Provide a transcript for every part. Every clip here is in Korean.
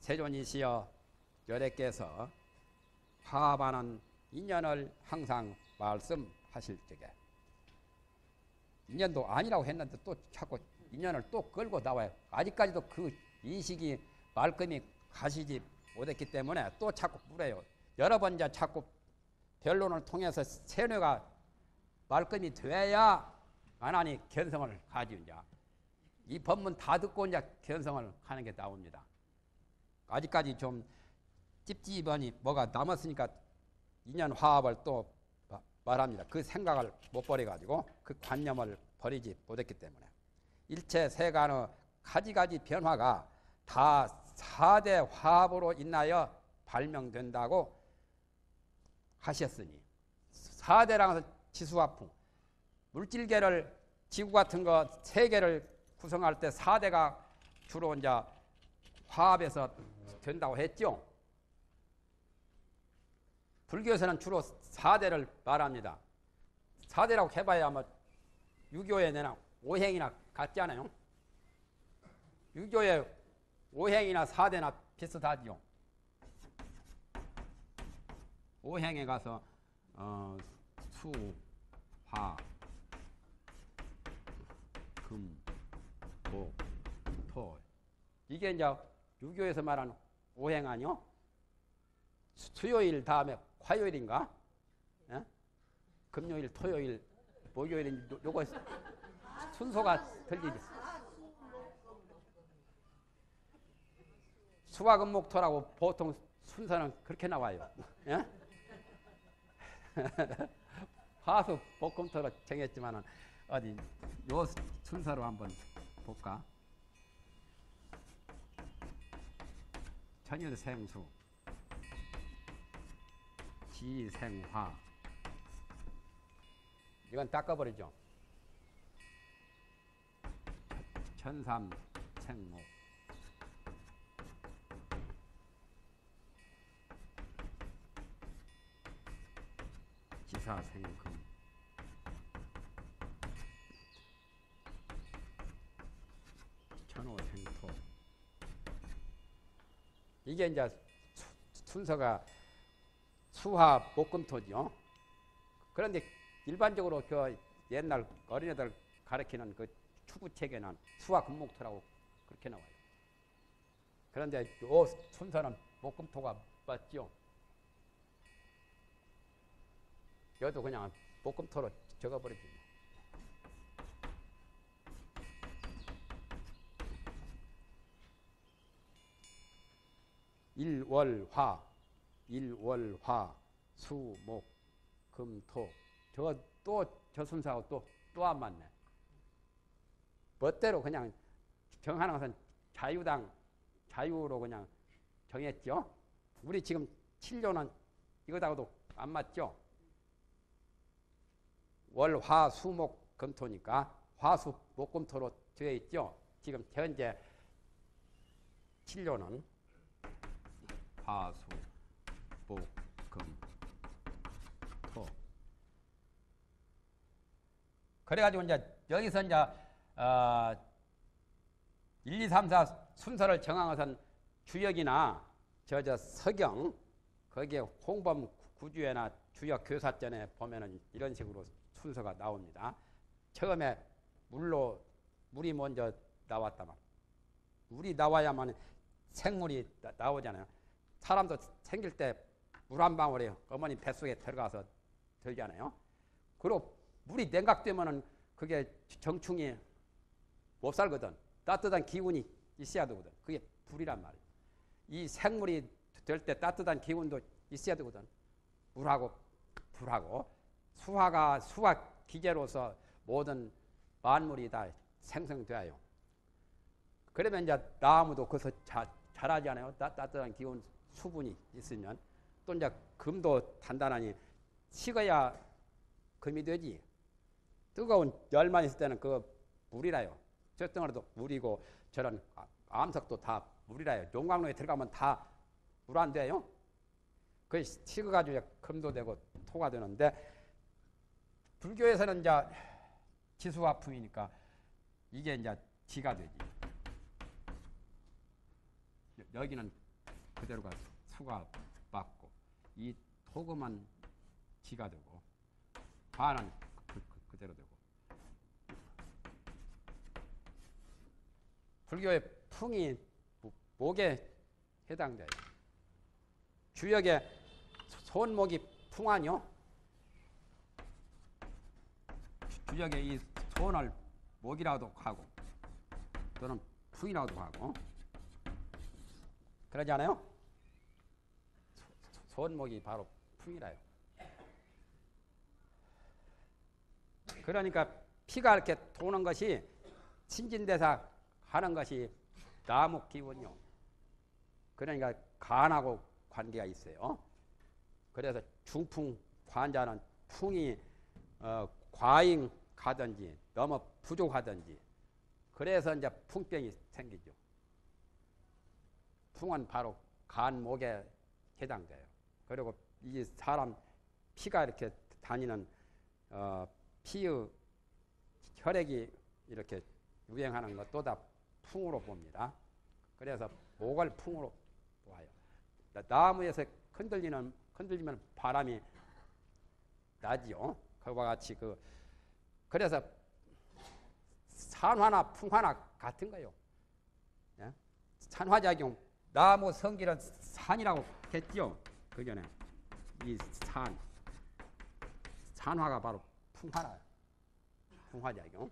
세존이시여 여래께서 화합하는 인연을 항상 말씀하실 적에 인연도 아니라고 했는데 또 자꾸 인연을 또 끌고 나와요. 아직까지도 그 인식이 말끔히 가시지 못했기 때문에 또 자꾸 물어요. 여러 번 이제 자꾸 변론을 통해서 세뇌가 말끔히 돼야 만한히 견성을 가지. 이제 이 법문 다 듣고 이제 견성을 하는 게 나옵니다. 아직까지 좀 찝찝하니 뭐가 남았으니까 인연 화합을 또 말합니다. 그 생각을 못 버려가지고 그 관념을 버리지 못했기 때문에 일체 세간의 가지가지 변화가 다 4대 화합으로 인하여 발명된다고 하셨으니 4대라는 지수화풍 물질계를 지구 같은 거 3개를 구성할 때 4대가 주로 이제 화합해서 된다고 했죠. 불교에서는 주로 4대를 말합니다. 4대라고 해봐야 뭐 유교에 내나 오행이나 같지 않아요? 유교의 오행이나 4대나 비슷하죠. 오행에 가서 수, 화, 금, 목, 토 이게 이제 유교에서 말하는 오행 아니요? 수요일 다음에 화요일인가? 예? 금요일, 토요일, 목요일 요거 순서가 틀리지. 수화금목토라고 보통 순서는 그렇게 나와요. 예? 화수 목금토로 정했지만은 어디 요 순서로 한번 볼까? 천일생수, 지생화. 이건 닦아버리죠. 천삼생목, 지사생금, 천호생토. 이게 이제 순서가 수화 목금토죠. 그런데 일반적으로 그 옛날 어린애들 가르치는 그 추구책에는 수화 금목토라고 그렇게 나와요. 그런데 요 순서는 목금토가 맞죠. 여도 그냥 목금토로 적어버리죠. 일월화, 일월화, 수목, 금토. 저거 또 저 순서하고 또 안 맞네. 멋대로 그냥 정하는 것은 자유로 그냥 정했죠. 우리 지금 7료는 이거하고도 안 맞죠. 월, 화, 수, 목, 금토니까 화수, 목, 금토로 되어 있죠. 지금 현재 7료는 화수, 목, 금, 토. 그래가지고 이제 여기서 이제 1, 2, 3, 4 순서를 정한 것은 주역이나 저 서경 거기에 홍범 구주회나 주역 교사전에 보면은 이런 식으로 순서가 나옵니다. 처음에 물이 먼저 나왔다만 물이 나와야만 생물이 나오잖아요. 사람도 생길 때 물 한 방울이 어머니 뱃속에 들어가서 들잖아요. 그리고 물이 냉각되면은 그게 정충이 못 살거든. 따뜻한 기운이 있어야 되거든. 그게 불이란 말이에요. 이 생물이 될 때 따뜻한 기운도 있어야 되거든. 물하고 불하고 수화 기제로서 모든 만물이 다 생성돼요. 그러면 이제 나무도 거기서 자라지 않아요. 따뜻한 기운 수분이 있으면. 또 이제 금도 단단하니 식어야 금이 되지. 뜨거운 열만 있을 때는 그 물이라요. 저 덩어리도 물이고 저런 암석도 다 물이라요. 용광로에 들어가면 다 물 안 돼요. 그게 식어가지고 금도 되고 토가 되는데 불교에서는 이제 지수화풍이니까 이게 이제 지가 되지. 여기는 그대로가 수가 맞고 이 토금은 지가 되고 반은 그대로 되고 불교의 풍이 목에 해당돼요. 주역의 손목이 풍하뇨. 주역의 이 손을 목이라고도 하고 또는 풍이라고도 하고 그러지 않아요? 손목이 바로 풍이라요. 그러니까 피가 이렇게 도는 것이 신진대사 하는 것이 나무 기운이요. 그러니까 간하고 관계가 있어요. 그래서 중풍 환자는 풍이 과잉 가든지 너무 부족하든지 그래서 이제 풍병이 생기죠. 풍은 바로 간목에 해당돼요. 그리고 이 사람 피가 이렇게 다니는 피의 혈액이 이렇게 유행하는 것도 다 풍으로 봅니다. 그래서 목을 풍으로 보아요. 나무에서 흔들리면 바람이 나지요. 그와 같이 그래서 산화나 풍화나 같은 거요. 예? 산화작용 나무 성질은 산이라고 했죠. 그 전에 이 산화가 바로 풍화작용.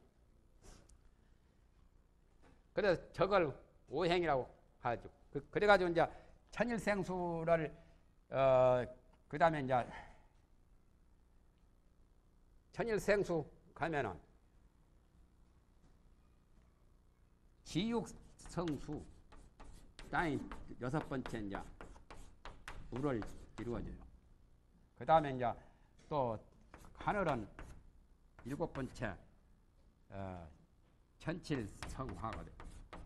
그래서 저걸 오행이라고 하죠. 그래가지고 이제 천일생수를 그 다음에 이제 천일생수 가면은 지육성수 땅이 6번째 이제 물을 이루어져요. 그 다음에 이제 또 하늘은 7번째 천칠성화가 돼요.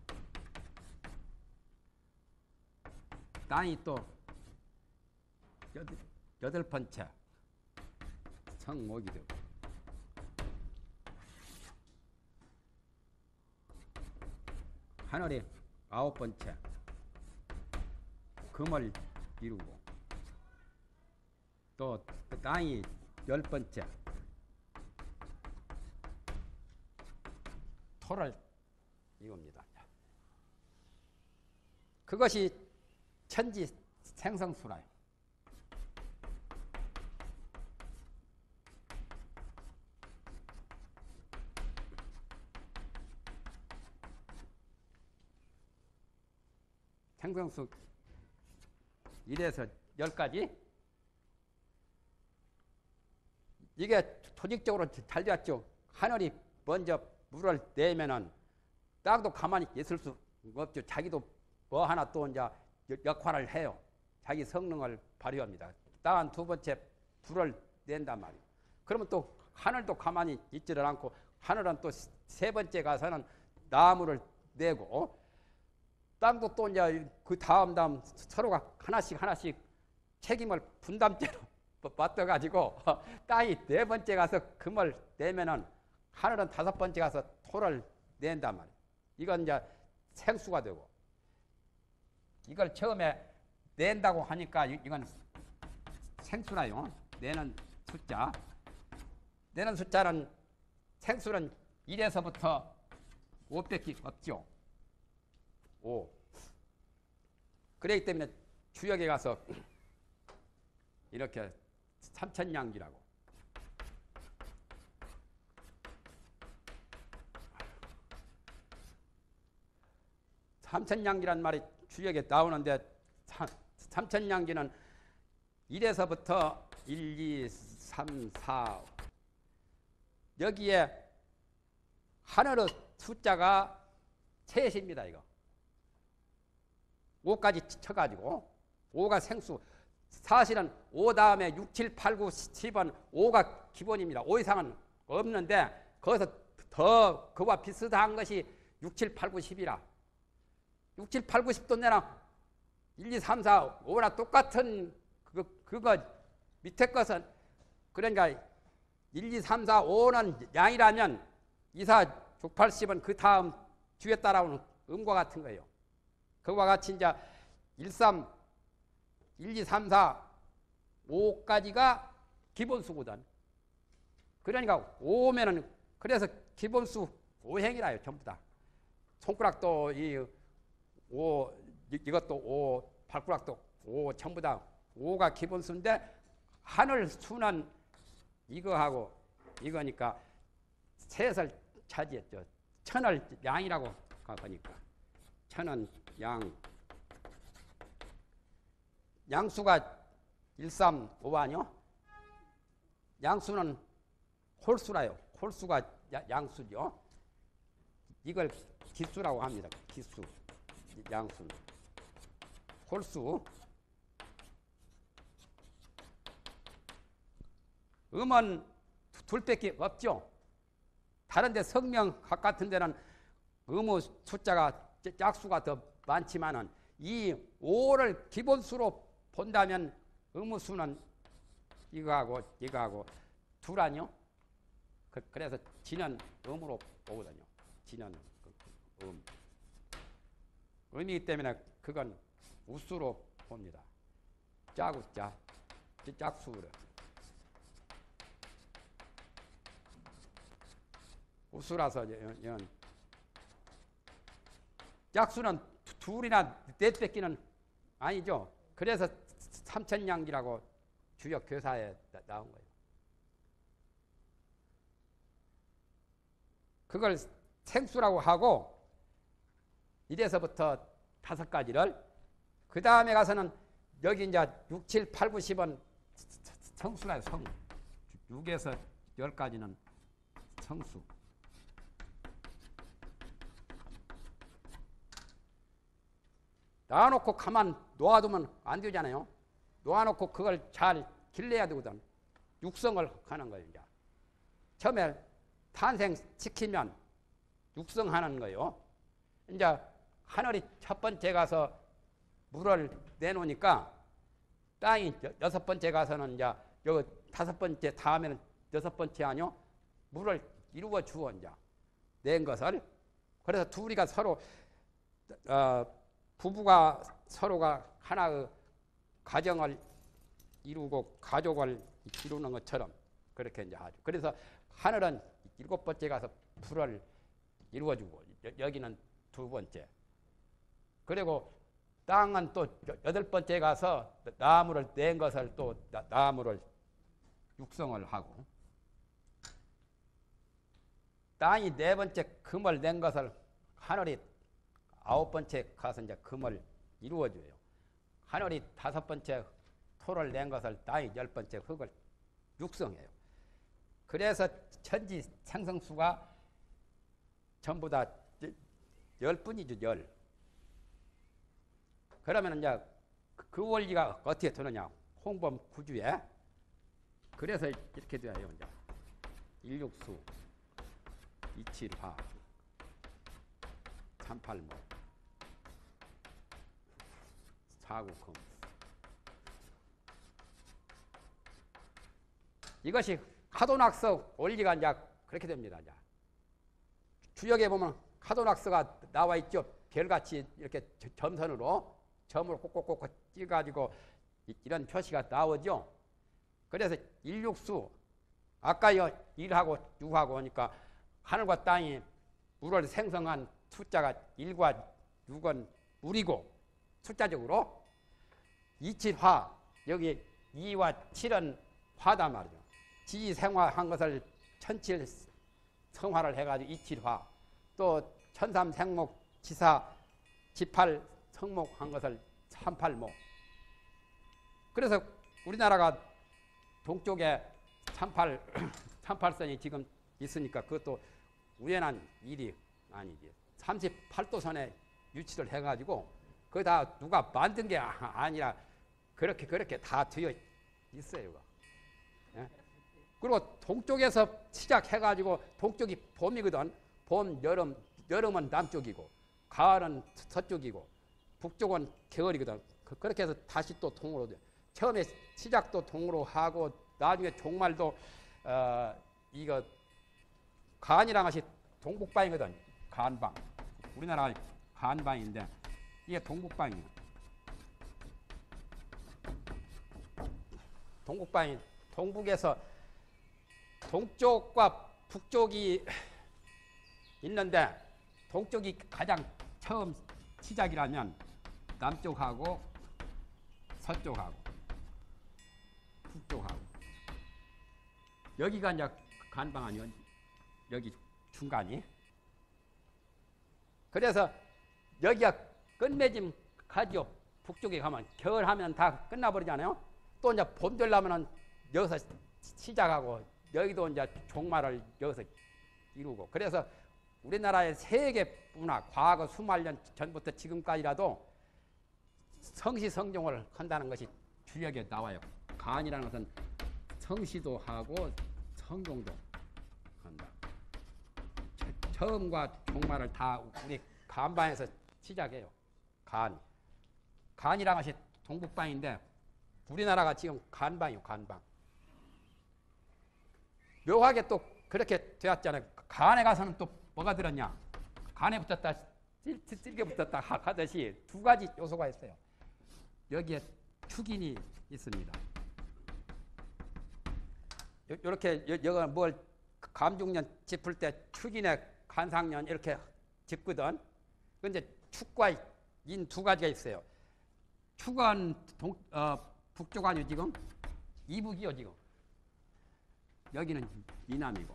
땅이 또 8번째 성목이 되고 하늘이 9번째 금을 이루고 또 땅이 10번째 토를 이룹니다. 그것이 천지 생성수라요. 생성수 1에서 10까지 이게 조직적으로 잘 되었죠. 하늘이 먼저 물을 내면은 땅도 가만히 있을 수 없죠. 자기도 뭐 하나 또 이제 역할을 해요. 자기 성능을 발휘합니다. 땅은 2번째 불을 낸단 말이에요. 그러면 또 하늘도 가만히 있지를 않고 하늘은 또 3번째 가서는 나무를 내고 땅도 또 이제 그 다음 서로가 하나씩 책임을 분담제로 맡아가지고 땅이 4번째 가서 금을 내면은 하늘은 5번째 가서 토를 낸단 말이에요. 이건 이제 생수가 되고 이걸 처음에 낸다고 하니까 이건 생수라요. 내는 숫자. 내는 숫자는 생수는 1에서부터 5밖에 없죠. 5. 그렇기 때문에 주역에 가서 이렇게 삼천냥기라고 삼천냥기란 말이 주역에 나오는데 삼천냥기는 1에서부터 1, 2, 3, 4 여기에 하늘의 숫자가 셋입니다. 이거 5까지 쳐가지고 5가 생수 사실은 5 다음에 6, 7, 8, 9, 10은 5가 기본입니다. 5 이상은 없는데 거기서 더 그와 비슷한 것이 6, 7, 8, 9, 10이라 6, 7, 8, 9, 10도 내나 1, 2, 3, 4, 5나 똑같은 그거 밑에 것은 그러니까 1, 2, 3, 4, 5는 양이라면 2, 4, 6, 8, 10은 그 다음 뒤에 따라오는 음과 같은 거예요. 그와 같이 이제 1, 3, 1, 2, 3, 4, 5까지가 기본수거든. 그러니까 5면은 그래서 기본수 5행이라요. 전부 다. 손가락도 이것도 5, 발가락도 5, 전부 다 5가 기본수인데 하늘 수는 이거하고 이거니까 셋을 차지했죠. 천을 양이라고 하니까 천은 양수가 1, 3, 5 아니요? 양수는 홀수라요. 홀수가 양수죠. 이걸 기수라고 합니다. 기수, 양수, 홀수. 음은 둘밖에 없죠. 다른데 성명 같은 데는 음의 숫자가 짝수가 더 많지만은 이 5를 기본수로 본다면 음의 수는 이거하고 둘 아니요? 그래서 지는 음으로 보거든요. 지는 음. 음이기 때문에 그건 우수로 봅니다. 짜구짜, 짝수로. 우수라서 짝수는 둘이나 넷 뺏기는 아니죠. 그래서 삼천량기라고 주역 교사에 나온 거예요. 그걸 생수라고 하고 이래서부터 5가지를 그 다음에 가서는 여기 이제 6, 7, 8, 9, 10은 성수라요. 성. 6에서 10까지는 성수. 놔놓고 가만 놓아두면 안 되잖아요. 놓아놓고 그걸 잘 길러야 되거든. 육성을 하는 거예요. 이제. 처음에 탄생시키면 육성하는 거예요. 이제 하늘이 첫 번째 가서 물을 내놓으니까 땅이 6번째 가서는 이제 여기 5번째 다음에는 6번째 아니요? 물을 이루어 주어 이제 낸 것을. 그래서 둘이가 서로 부부가 서로가 하나의 가정을 이루고 가족을 이루는 것처럼 그렇게 이제 하죠. 그래서 하늘은 7번째 가서 불을 이루어주고 여기는 2번째. 그리고 땅은 또 8번째 가서 나무를 낸 것을 또 나무를 육성을 하고 땅이 4번째 금을 낸 것을 하늘이 9번째 가서 이제 금을 이루어줘요. 하늘이 5번째 토를 낸 것을 땅이 10번째 흙을 육성해요. 그래서 천지 생성수가 전부 다 10분이죠. 10. 그러면 이제 그 원리가 어떻게 되느냐? 홍범 구주에. 그래서 이렇게 돼요. 이제 일육수, 이칠화, 삼팔모, 사구금. 이것이 카도낙서 원리가 이제 그렇게 됩니다. 이제 주역에 보면 카도낙서가 나와 있죠. 별같이 이렇게 점선으로 점으로 꼭꼭꼭 찍어가지고 이런 표시가 나오죠. 그래서 일육수 아까요 1하고 6하고 하니까 하늘과 땅이 물을 생성한 숫자가 1과 6은 물이고 숫자적으로 이칠화 여기 2와 7은 화단 말이죠. 지생화한 것을 천칠 성화를 해가지고 이칠화 또 천삼생목 지사 지팔 성목한 것을 삼팔목. 그래서 우리나라가 동쪽에 38선이 지금 있으니까 그것도 우연한 일이 아니지. 38도선에 유치를 해가지고 그거 다 누가 만든 게 아니라 그렇게 다 되어 있어요. 예? 그리고 동쪽에서 시작해가지고 동쪽이 봄이거든. 봄, 여름은 남쪽이고 가을은 서쪽이고 북쪽은 겨울이거든. 그렇게 해서 다시 또 동으로 돼. 처음에 시작도 동으로 하고 나중에 종말도 이거 간이란 것이 동북방이거든. 간방. 우리나라 간방인데 이게 동북방이야. 동국방이 동북에서 동쪽과 북쪽이 있는데 동쪽이 가장 처음 시작이라면 남쪽하고 서쪽하고 북쪽하고 여기가 이제 간방 아니요 여기 중간이. 그래서 여기가 끝맺음 가지요. 북쪽에 가면 겨울하면 다 끝나버리잖아요. 또 이제 봄 되려면은 여기서 시작하고 여기도 이제 종말을 여기서 이루고. 그래서 우리나라의 세계 문화 과거 수만 년 전부터 지금까지라도 성시성종을 한다는 것이 주역에 나와요. 간이라는 것은 성시도 하고 성종도 한다. 처음과 종말을 다 우리 간방에서 시작해요. 간이라는 것이 동북방인데 우리나라가 지금 간방이요. 간방. 묘하게 또 그렇게 되었잖아요. 간에 가서는 또 뭐가 들었냐. 간에 붙었다 쓸개 붙었다 하듯이 두 가지 요소가 있어요. 여기에 축인이 있습니다. 이렇게 여기가 뭘 감중년 짚을 때 축인에 간상년 이렇게 짚거든. 근데 축과 인 두 가지가 있어요. 축은 북쪽 아니요 지금 이북이요 지금. 여기는 이남이고.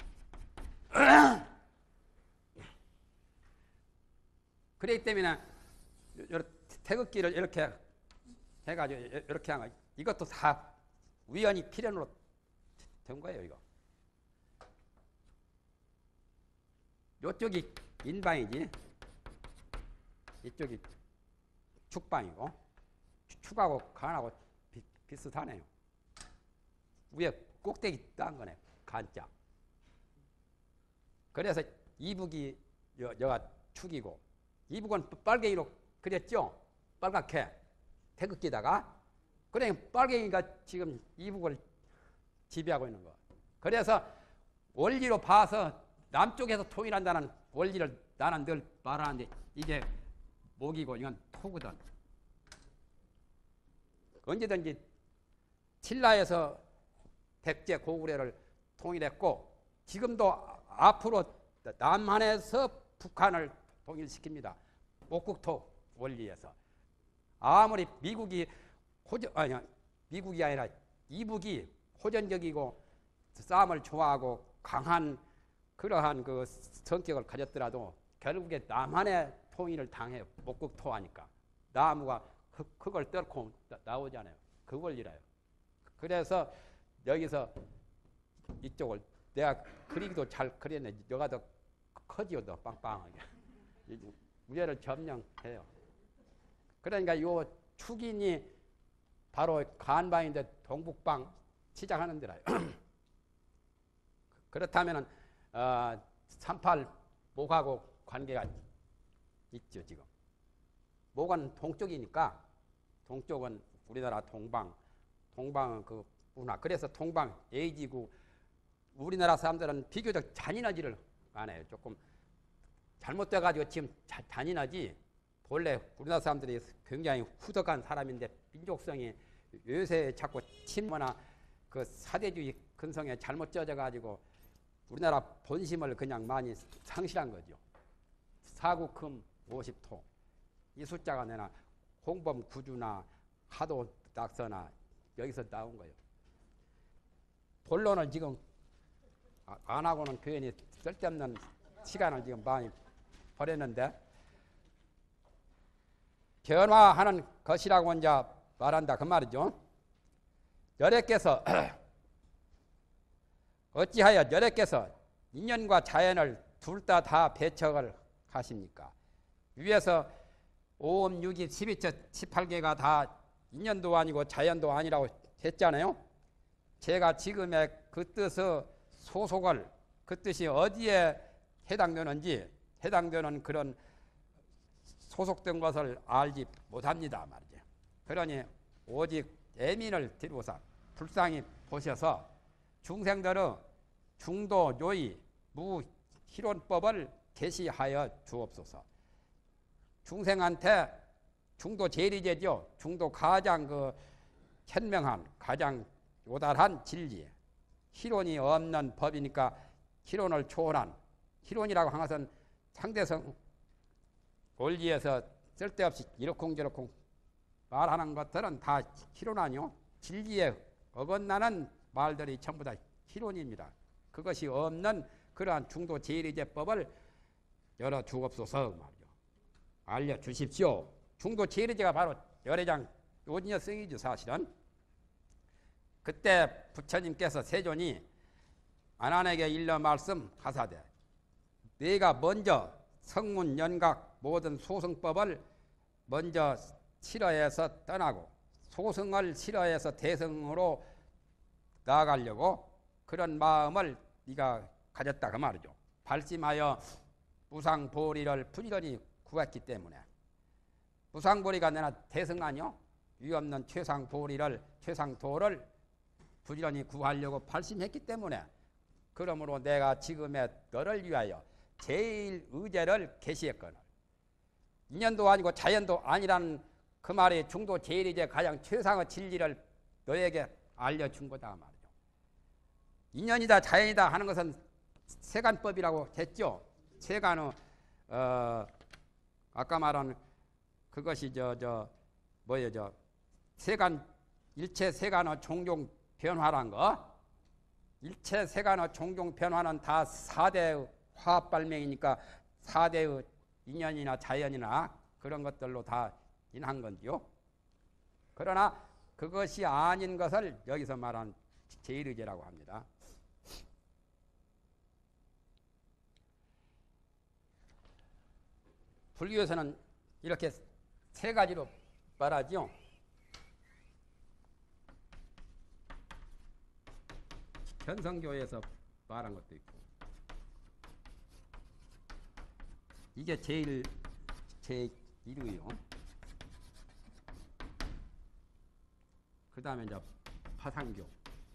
그렇기 때문에 태극기를 이렇게 해가지고 이렇게 한 거. 이것도 다 우연히 필연으로 된 거예요. 이거. 이쪽이 인방이지. 이쪽이 축방이고. 축하고 간하고 비슷하네요. 위에 꼭대기 딴 거네. 간자. 그래서 이북이 여가 축이고 이북은 빨갱이로 그렸죠. 빨갛게 태극기다가. 그래 빨갱이가 지금 이북을 지배하고 있는 거. 그래서 원리로 봐서 남쪽에서 통일한다는 원리를 나는 늘 말하는데 이게 목이고 이건 토거든. 언제든지 신라에서 백제 고구려를 통일했고 지금도 앞으로 남한에서 북한을 통일시킵니다. 목국토 원리에서. 아무리 미국이 미국이 아니라 이북이 호전적이고 싸움을 좋아하고 강한 그러한 그 성격을 가졌더라도 결국에 남한의 통일을 당해요. 목국토하니까. 나무가 그걸 뚫고 나오잖아요. 그 원리라요. 그래서 여기서 이쪽을 내가 그리기도 잘 그렸네. 여가 더 커지요. 더 빵빵하게. 위에를 점령해요. 그러니까 요 축인이 바로 간방인데 동북방 시작하는 데라요. 그렇다면은 38 목하고 관계가 있죠. 지금 목은 동쪽이니까 동쪽은 우리나라 동방은 그 문화. 그래서 동방 A지구 우리나라 사람들은 비교적 잔인하지를 않아요. 조금 잘못돼가지고 지금 잔인하지. 본래 우리나라 사람들이 굉장히 후덕한 사람인데 민족성이 요새 자꾸 침거나 그 사대주의 근성에 잘못 젖어가지고 우리나라 본심을 그냥 많이 상실한 거죠. 사구금 50토 이 숫자가 내나 홍범 구주나 하도 낙서나 여기서 나온 거예요. 본론을 지금 안 하고는 괜히 쓸데없는 시간을 지금 많이 버렸는데 변화하는 것이라고 이제 말한다 그 말이죠. 여래께서 어찌하여 여래께서 인연과 자연을 둘 다 배척을 하십니까? 위에서 5, 6, 12처 18개가 다 인연도 아니고 자연도 아니라고 했잖아요. 제가 지금의 그 뜻의 소속을 그 뜻이 어디에 해당되는지 해당되는 그런 소속된 것을 알지 못합니다 말이죠. 그러니 오직 애민을 뒤로서 불쌍히 보셔서 중생들의 중도 요의 무희론법을 계시하여 주옵소서. 중생한테 중도 제리제죠. 중도 가장 그 현명한 가장 요달한 진리, 희론이 없는 법이니까 희론을 초월한, 희론이라고 하는 것은 상대성 원리에서 쓸데없이 이러쿵저러쿵 말하는 것들은 다 희론 아니요. 진리에 어긋나는 말들이 전부 다 희론입니다. 그것이 없는 그러한 중도 제일의제법을 열어주옵소서 말이죠. 알려주십시오. 중도 제일의제가 바로 열애장 요진여성이죠. 사실은 그때 부처님께서 세존이 안한에게 일러 말씀하사되 내가 먼저 성문 연각 모든 소승법을 먼저 싫어해서 떠나고 소승을 싫어해서 대승으로 나아가려고 그런 마음을 네가 가졌다 그 말이죠. 발심하여 무상보리를 부지런히 구했기 때문에 무상보리가 내나 대승 아니요? 위없는 최상도를 부지런히 구하려고 발심했기 때문에 그러므로 내가 지금의 너를 위하여 제일 의제를 계시했거늘 인연도 아니고 자연도 아니라는 그 말이 중도 제일이제 가장 최상의 진리를 너에게 알려준 거다 말이죠. 인연이다 자연이다 하는 것은 세간법이라고 했죠. 세간의 아까 말한 그것이 세간 일체 세간의 종종 변화란 거. 일체 세간의 종종 변화는 다 4대의 화합 발명이니까 4대의 인연이나 자연이나 그런 것들로 다 인한 건지요. 그러나 그것이 아닌 것을 여기서 말한 제일의제라고 합니다. 불교에서는 이렇게 세 가지로 말하죠. 현성교에서 말한 것도 있고 이게 제일 제1위요. 그 다음에 이제 파상교.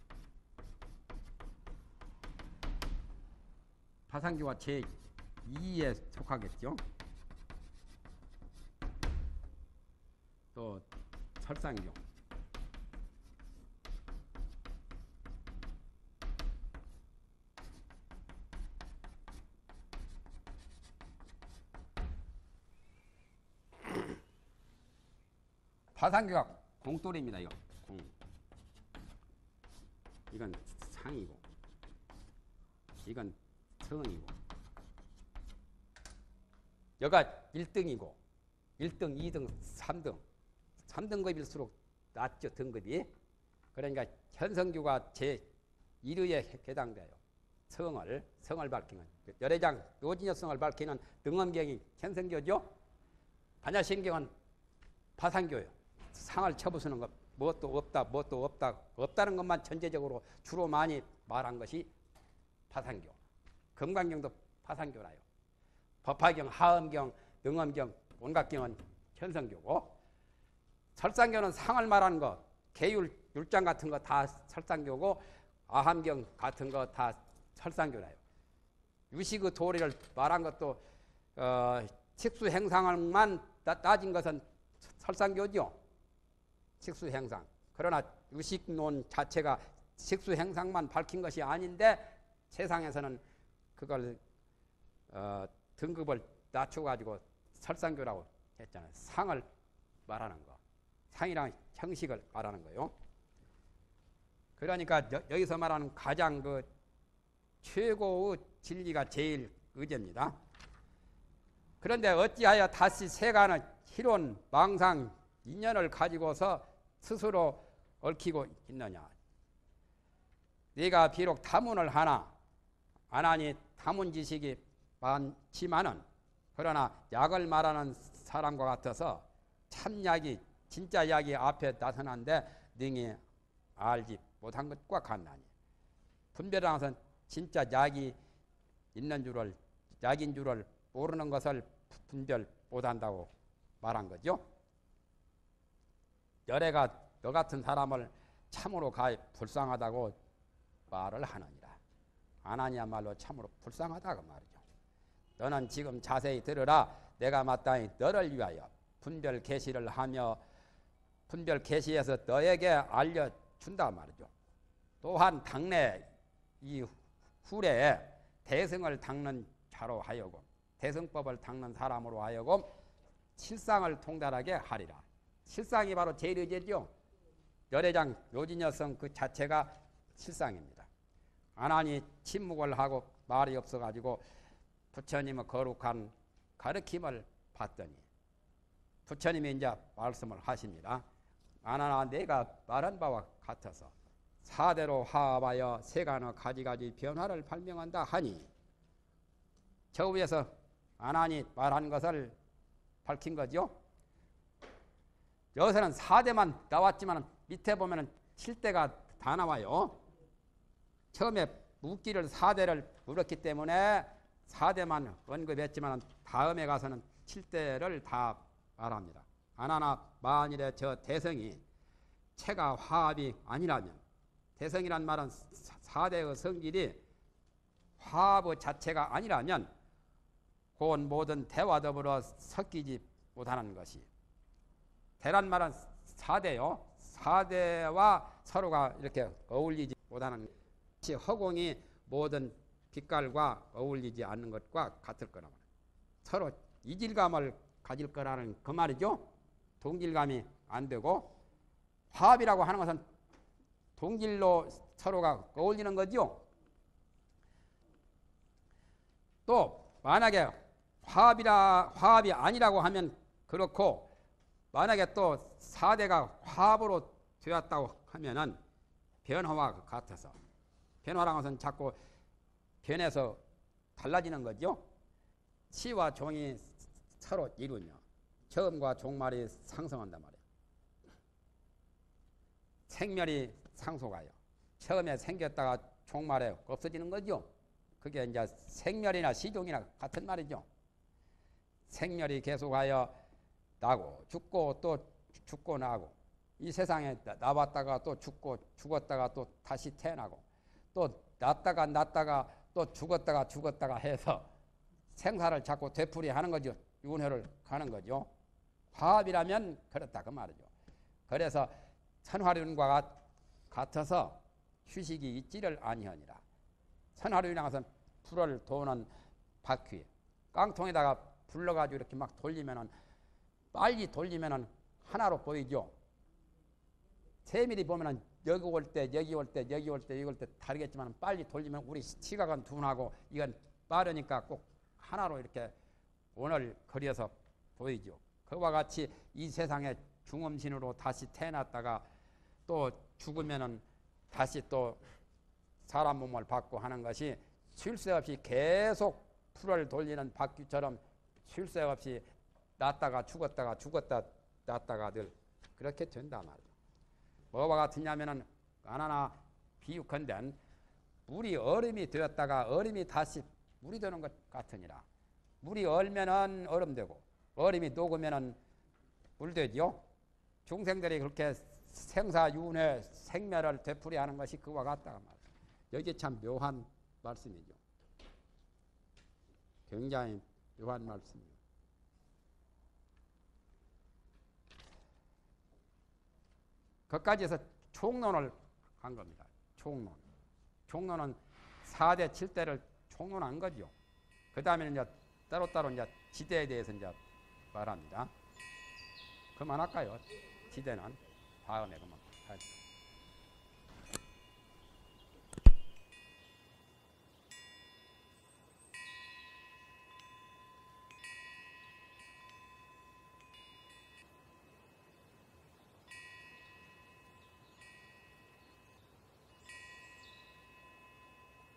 파상교가 제2에 속하겠죠. 또 설상교. 파상교가 공돌입니다. 이거 공. 이건 상이고, 이건 성이고. 여가 1등이고, 1등, 2등, 3등. 3등급일수록 낮죠, 등급이. 그러니까 현성교가 제1위에 해당돼요. 성을 밝히는. 열애장 요진여성을 밝히는 등엄경이 현성교죠. 반야신경은 파상교예요. 상을 쳐부수는 것, 무엇도 없다는 것만 전제적으로 주로 많이 말한 것이 파상교. 금강경도 파상교라요. 법화경, 하엄경, 능엄경, 온갖 경은 현성교고, 설상교는 상을 말하는 것, 계율, 율장 같은 거 다 설상교고, 아함경 같은 거 다 설상교라요. 유식의 도리를 말한 것도 식수행상만 따진 것은 설상교죠. 식수행상. 그러나 유식론 자체가 식수행상만 밝힌 것이 아닌데 세상에서는 그걸 등급을 낮춰가지고 설상교라고 했잖아요. 상을 말하는 거. 상이랑 형식을 말하는 거요. 그러니까 여기서 말하는 가장 그 최고의 진리가 제일 의제입니다. 그런데 어찌하여 다시 세간의 희론, 망상, 인연을 가지고서 스스로 얽히고 있느냐. 네가 비록 타문을 하나 안 하니 타문 지식이 많지만은 그러나 약을 말하는 사람과 같아서 참 약이 진짜 약이 앞에 나타난데 능히 알지 못한 것과 같나니. 분별하는 것은 진짜 약이 있는 줄을 약인 줄을 모르는 것을 분별 못한다고 말한 거죠. 열애가 너 같은 사람을 참으로 가히 불쌍하다고 말을 하느니라. 아나니야말로 참으로 불쌍하다고 말이죠. 너는 지금 자세히 들으라. 내가 마땅히 너를 위하여 분별 계시를 하며 분별 계시에서 너에게 알려준다 말이죠. 또한 당내 이 후래에 대승을 닦는 자로 하여금 대승법을 닦는 사람으로 하여금 칠상을 통달하게 하리라. 칠상이 바로 제일의제죠. 열애장 묘진여성 그 자체가 칠상입니다. 안하니 침묵을 하고 말이 없어가지고 부처님의 거룩한 가르침을 받더니 부처님이 이제 말씀을 하십니다. 안하나 내가 말한 바와 같아서 사대로 화합하여 세간의 가지가지 변화를 발명한다 하니 저 위에서 안하니 말한 것을 밝힌 거죠. 여기서는 4대만 나왔지만 밑에 보면 7대가 다 나와요. 처음에 묻기를 4대를 물었기 때문에 4대만 언급했지만 다음에 가서는 7대를 다 말합니다. 안하나 만일에 저 대성이 체가 화합이 아니라면 대성이란 말은 4대의 성질이 화합의 자체가 아니라면 곧 모든 대와 더불어 섞이지 못하는 것이 대란 말은 4대요. 4대와 서로가 이렇게 어울리지 못하는 것이 허공이 모든 빛깔과 어울리지 않는 것과 같을 거라 말이에요. 서로 이질감을 가질 거라는 그 말이죠. 동질감이 안 되고 화합이라고 하는 것은 동질로 서로가 어울리는 거죠. 또 만약에 화합이 아니라고 하면 그렇고 만약에 또 4대가 화합으로 되었다고 하면은 변화와 같아서 변화라는 것은 자꾸 변해서 달라지는 거죠. 치와 종이 서로 이루며 처음과 종말이 상승한단 말이에요. 생멸이 상속하여 처음에 생겼다가 종말에 없어지는 거죠. 그게 이제 생멸이나 시종이나 같은 말이죠. 생멸이 계속하여 나고 죽고 또 죽고 나고 이 세상에 나왔다가 또 죽고 죽었다가 또 다시 태어나고 또 났다가 또 죽었다가 해서 생사를 자꾸 되풀이하는 거죠. 윤회를 가는 거죠. 화합이라면 그렇다 그 말이죠. 그래서 선화륜과 같아서 휴식이 있지를 아니하니라. 선화륜이라는 것은 불을 도는 바퀴 깡통에다가 불러가지고 이렇게 막 돌리면은 빨리 돌리면은 하나로 보이죠. 세밀히 보면은 여기 올 때 다르겠지만 빨리 돌리면 우리 시각은 둔하고 이건 빠르니까 꼭 하나로 이렇게 원을 그려서 보이죠. 그와 같이 이 세상에 중음신으로 다시 태어났다가 또 죽으면은 다시 또 사람 몸을 받고 하는 것이 쉴 새 없이 계속 풀을 돌리는 바퀴처럼 쉴 새 없이 났다가 죽었다 났다가 늘 그렇게 된단 말이죠. 뭐와 같으냐면은 하나나 비유컨대 물이 얼음이 되었다가 얼음이 다시 물이 되는 것 같으니라. 물이 얼면은 얼음 되고 얼음이 녹으면은 물 되죠. 중생들이 그렇게 생사윤회 생멸을 되풀이하는 것이 그와 같다가 말이에요. 여기 참 묘한 말씀이죠. 굉장히 묘한 말씀이에요. 거기까지 해서 총론을 한 겁니다. 총론은 4대 7대를 총론한 거죠. 그 다음에는 이제 따로따로 이제 지대에 대해서 이제 말합니다. 그만할까요? 지대는 다음에 그만 할게요.